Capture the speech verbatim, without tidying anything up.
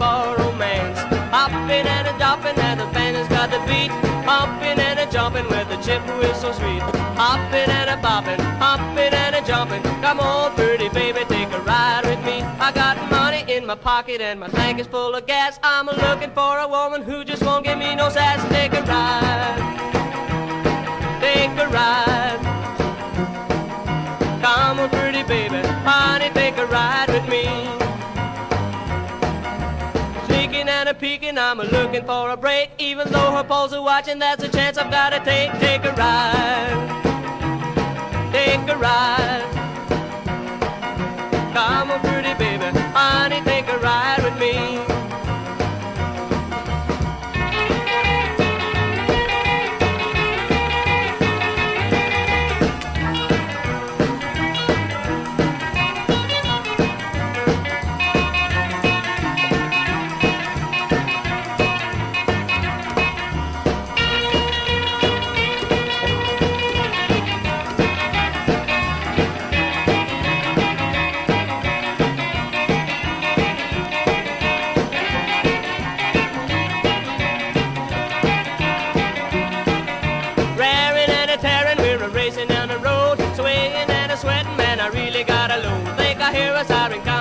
for romance. Hopping and a jumping and the band has got the beat. Hopping and a jumping with the chip who is so sweet. Hopping and a bopping, hopping and a jumping. Come on, pretty baby, take a ride with me. I got money in my pocket and my tank is full of gas. I'm looking for a woman who just won't give me no sass. Take a ride, take a ride. Come on, pretty baby, honey, take a ride with me. Shaking and a peeking, I'm looking for a break. Even though her poles are watching, that's a chance I've got to take. Take a ride, take a ride. Come on, pretty baby, honey, take a ride with me. Racing down the road, swaying and a sweating, man, I really got a load. Think I hear a siren coming.